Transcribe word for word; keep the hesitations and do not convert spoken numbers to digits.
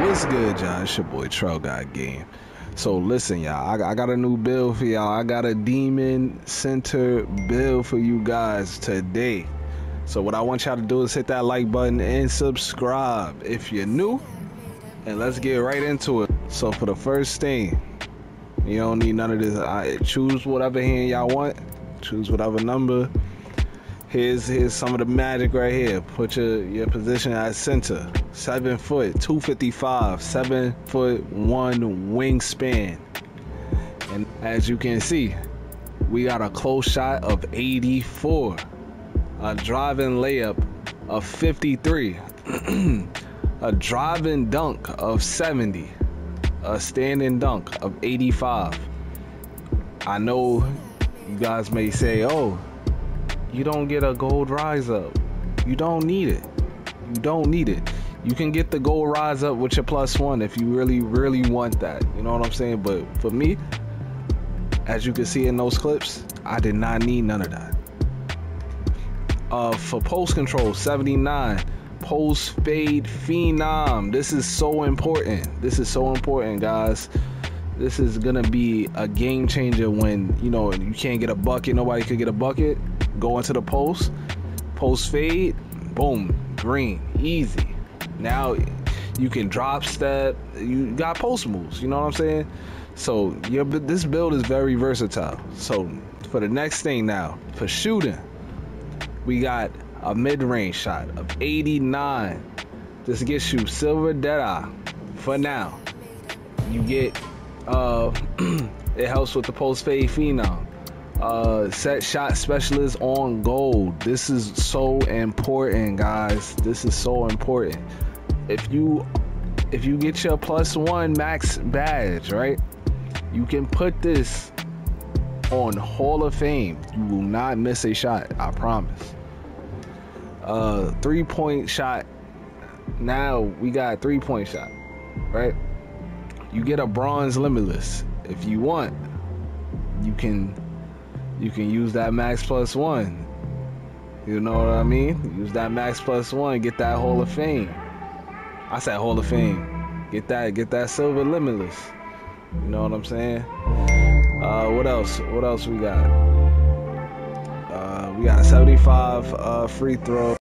What's good, y'all? It's your boy TrellGotGame. So listen, y'all, I, I got a new build for y'all. I got a demon center build for you guys today. So what I want y'all to do is hit that like button and subscribe if you're new. And let's get right into it. So for the first thing, you don't need none of this. I choose whatever hand y'all want. Choose whatever number. Here's here's some of the magic right here. Put your your position at center. Seven foot, two fifty-five, seven foot one wingspan. And as you can see, we got a close shot of eighty-four, a driving layup of fifty-three, a driving dunk of seventy, a standing dunk of eighty-five. I know you guys may say, oh, you don't get a gold rise up. You don't need it. You don't need it. You can get the gold rise up with your plus one if you really, really want that. You know what I'm saying? But for me, as you can see in those clips, I did not need none of that. Uh, for post control, seventy-nine. Post fade phenom. This is so important. This is so important, guys. This is gonna be a game changer when, you know, you can't get a bucket. Nobody could get a bucket. Go into the post. Post fade. Boom. Green. Easy. Now you can drop step. You got post moves. You know what I'm saying? So your this build is very versatile. So for the next thing now, for shooting, we got a mid-range shot of eighty-nine. This gets you silver deadeye for now. You get uh it helps with the post fade phenom. Uh, set shot specialist on gold. This is so important, guys. This is so important. If you if you get your plus one max badge, right, you can put this on Hall of Fame. You will not miss a shot, I promise. Uh, three point shot. Now we got three point shot, right? You get a bronze limitless. If you want, you can you can use that max plus one. You know what I mean? Use that max plus one, get that Hall of Fame. I said Hall of Fame. Get that get that silver limitless. You know what I'm saying? Uh, what else? What else we got? Uh, we got a seventy-five uh, free throw.